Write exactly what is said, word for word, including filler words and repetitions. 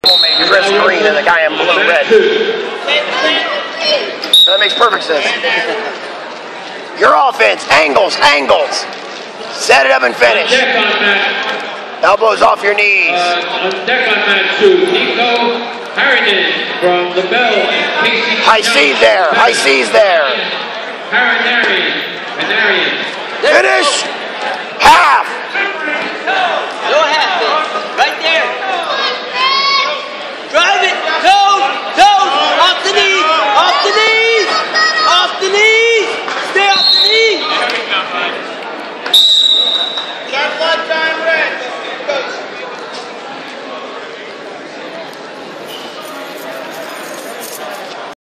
Maybe Chris green and the guy in blue red. So that makes perfect sense. Your offense, angles, angles. Set it up and finish. Elbows off your knees. Uh, on deck on match two, Nico Harrigan from the Bell. High C's there. High C's there. Harrigan. Finish. Half. Go ahead.